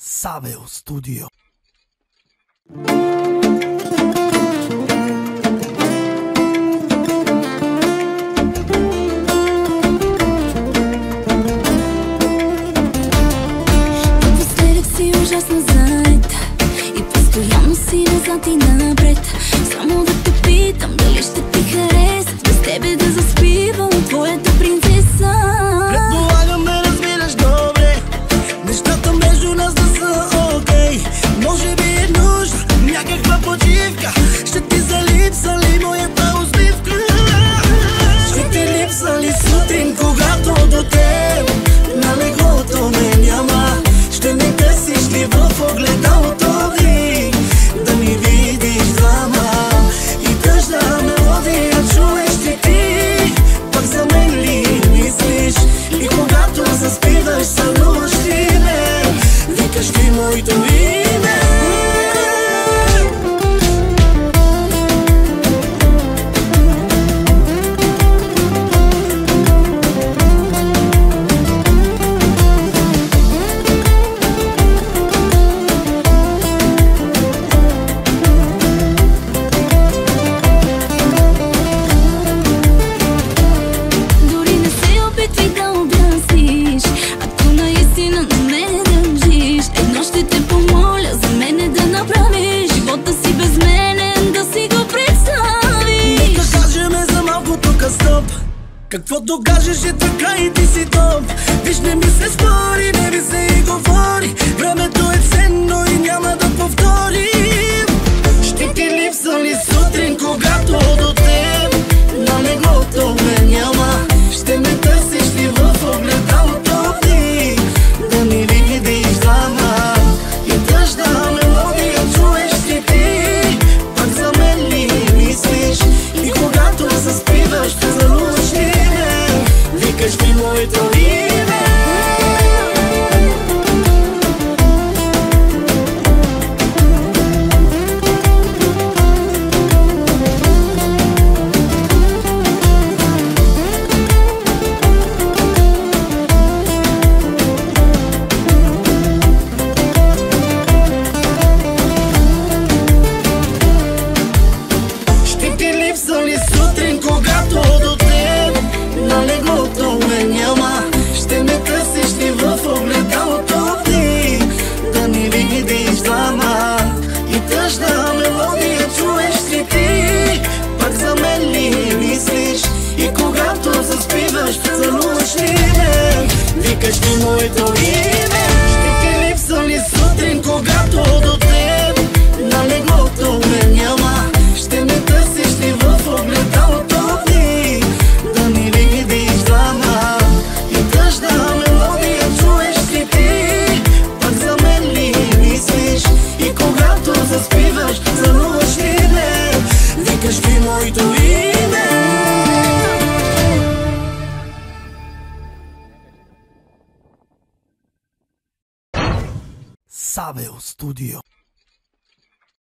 Saveo Studio. Напоследък си ужасно заета и постоянно си назад и напред. Само да те питам дали ще ти хареса без тебе да заспивам твоята принцеса. Предполагам ме разбираш добре, нещата между нас да са окей. Може би е нужна някаква почивка. Ще ти залипса ли моята усмивка? Ще ти липса ли сутрин, когато до теб на леглото ме няма? Ще ме търсиш ли в огледалото ви да ми видиш двама? И тъжна мелодия чуеш ли ти? Пак за мен ли мислиш? И когато заспиваш сънуваш ли ме? Викаш ли моето име? Дори не се опитвай да обясниш, ако наистина на мене държиш. Едно ще те помоля за мене да направиш живота си безменен, да си го представиш. Нека кажеме за малко тук стоп. Каквото кажеш е така и ти си топ. Виж, не ми се спори, не ми се и говори. Времето е ценно и няма да повторим. Ще ти липса ли сутрин, когато до теб на леглото ме няма? Ще ме търсиш ли в огледалото ти да ми видиш двама? И тъжна мелодия чуеш ли ти? Пак за мен ли мислиш? И когато заспиваш, целуваш ли ме? Викаш ли моето име? Ще ти липса ли сутрин, когато до теб на леглото ме няма? Ще ме търсиш ли в огледалото ти да ми видиш двама? И тъжна мелодия чуеш ли ти? Пак за мен ли мислиш? И когато заспиваш, целуваш ли ме? Викаш ли моето име? Ще ти липса ли сутрин, когато до теб на леглото ме няма? Ще ме търсиш ли в огледалото ти да ми видиш двама? И тъжна мелодия чуеш ли ти? Пак за мен ли мислиш? И когато заспиваш, целуваш ли ме? Викаш ли моето име? Saveo Studio.